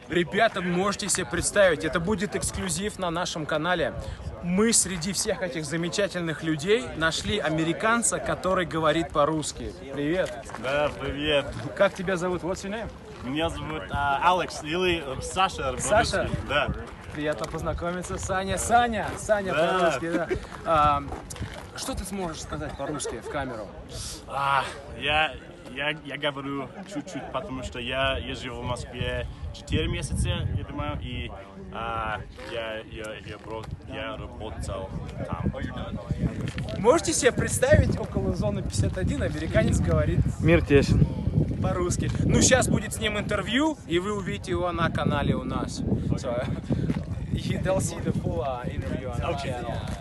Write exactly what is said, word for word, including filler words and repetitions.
Ребята, можете себе представить, это будет эксклюзив на нашем канале. Мы среди всех этих замечательных людей нашли американца, который говорит по-русски. Привет. Да, привет. Как тебя зовут? What's your name? Меня зовут а, Алекс или Саша. Саша? Да. Приятно познакомиться. Саня. Саня. Саня Да. по-русски, да. А, что ты сможешь сказать по-русски в камеру? А, я, я, я говорю чуть-чуть, потому что я, я живу в Москве четыре месяца, я думаю, и а, я, я, я, я работал там. Можете себе представить, около зоны пятьдесят один американец говорит Мир тесен. по-русски. Ну, сейчас будет с ним интервью, и вы увидите его на канале у нас. So, they'll see the full uh, interview on our channel.